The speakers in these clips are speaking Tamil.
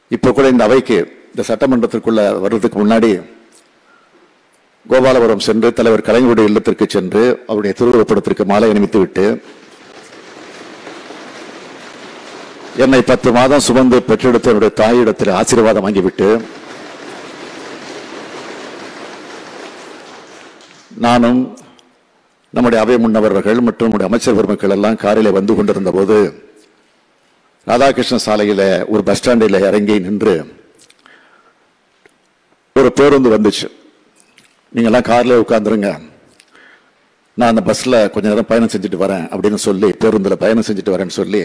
இப்போ கூட இந்த அவைக்கு இந்த சட்டமன்றத்திற்குள்ள வர்றதுக்கு முன்னாடி கோபாலபுரம் சென்று தலைவர் கலைஞருடைய இல்லத்திற்கு சென்று அவருடைய திருவுருவப்படத்திற்கு மாலை அணிவித்து விட்டு என்னை 10 மாதம் சுமந்து பெற்றெடுத்த என்னுடைய தாயிடத்தில் ஆசீர்வாதம் வாங்கிவிட்டு நானும் நம்முடைய அவை முன்னவர்கள் மற்றும் நம்முடைய அமைச்சர் பெருமக்கள் எல்லாம் காரிலே வந்து கொண்டிருந்த போது ராதாகிருஷ்ண சாலையில ஒரு பஸ் ஸ்டாண்டில் இறங்கி நின்று ஒரு பேருந்து வந்துச்சு. நீங்க எல்லாம் கார்ல உட்கார்ந்துருங்க, நான் அந்த பஸ்ல கொஞ்ச நேரம் பயணம் செஞ்சுட்டு வரேன் அப்படின்னு சொல்லி பேருந்துல பயணம் செஞ்சுட்டு வரேன்னு சொல்லி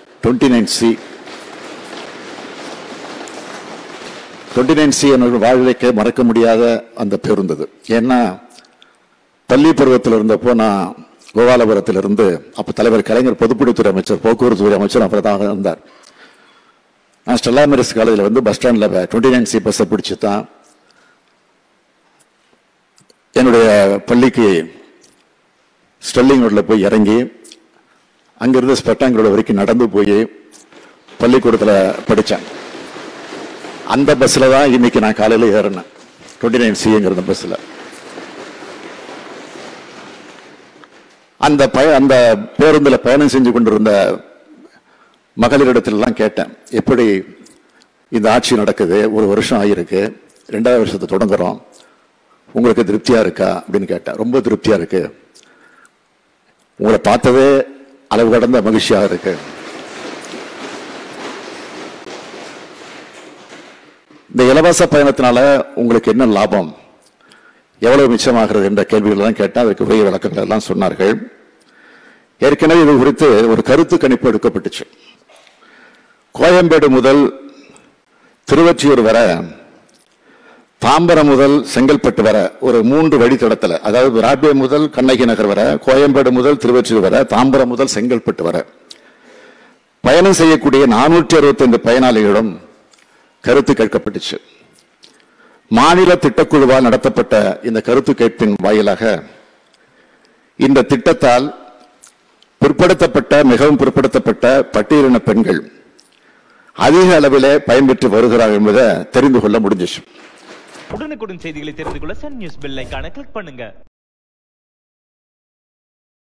29C என்னோட வாழ்க்கைக்கு மறக்க முடியாத அந்த பேருந்து. ஏன்னா பள்ளி பருவத்தில் இருந்தப்போ நான் கோபாலபுரத்திலிருந்து அப்ப தலைவர் கலைஞர் பொதுப்பணித்துறை அமைச்சர் போக்குவரத்து துறை அமைச்சர் அப்புறம் இருந்தார். நான் ஸ்டெல்லா மேரிஸ் காலேஜில் வந்து பஸ் ஸ்டாண்ட்ல 29C பஸ்ஸை பிடிச்சு தான் என்னுடைய பள்ளிக்கு ஸ்டெல்லிங் ரோட்ல போய் இறங்கி அங்கிருந்து ஸ்பெட்டாங் ரோடு வரைக்கும் நடந்து போய் பள்ளிக்கூடத்தில் படித்தேன். அந்த பஸ்ல தான் இன்னைக்கு நான் காலையில் ஏறினேன், 29Cங்கிற பஸ்ல. அந்த பேருந்துல பயணம் செஞ்சு கொண்டிருந்த மகளிரிடத்திலாம் கேட்டேன், எப்படி இந்த ஆட்சி நடக்குது, 1 வருஷம் ஆகியிருக்கு, 2வது வருஷத்தை தொடங்குறோம், உங்களுக்கு திருப்தியா இருக்கா அப்படின்னு கேட்டேன். ரொம்ப திருப்தியா இருக்கு, உங்களை பார்த்ததே அளவு கடந்த மகிழ்ச்சியாக இருக்கு. இந்த இலவச பயணத்தினால உங்களுக்கு என்ன லாபம், எவ்வளவு மிச்சமாகிறது என்ற கேள்விகள் தான் கேட்டால் அதற்கு உரிய விளக்கங்கள் எல்லாம் சொன்னார்கள். ஏற்கனவே இது குறித்து ஒரு கருத்து கணிப்பு எடுக்கப்பட்டுச்சு. கோயம்பேடு முதல் திருவொற்றியூர் வர, தாம்பரம் முதல் செங்கல்பட்டு வர ஒரு 3 வழித்தடத்தில், அதாவது ராட்வே முதல் கண்ணகி நகர் வர, கோயம்பேடு முதல் திருவொற்றியூர் வர, தாம்பரம் முதல் செங்கல்பட்டு வர பயணம் செய்யக்கூடிய 465 பயனாளிகளிடம் கருத்து கேட்கப்பட்டுச்சு. மாநில திட்டக்குழுவால் நடத்தப்பட்ட இந்த கருத்து கேட்பின் வாயிலாக இந்த திட்டத்தால் பிற்படுத்தப்பட்ட, மிகவும் பிற்படுத்தப்பட்ட பட்டியலின பெண்கள் அதிக அளவிலே பயன்பெற்று வருகிறார்கள் என்பதை தெரிந்து கொள்ள முடிஞ்சிச்சு. உடனுக்குடன் செய்திகளை தெரிந்து கொள்ள சன் நியூஸ் பெல் ஐகானை கிளிக் பண்ணுங்க.